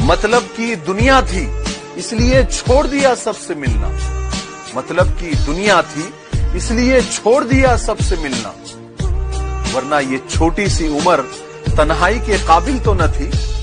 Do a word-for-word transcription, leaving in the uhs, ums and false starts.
मतलब की दुनिया थी इसलिए छोड़ दिया सबसे मिलना। मतलब की दुनिया थी इसलिए छोड़ दिया सबसे मिलना। वरना ये छोटी सी उम्र तन्हाई के काबिल तो न थी।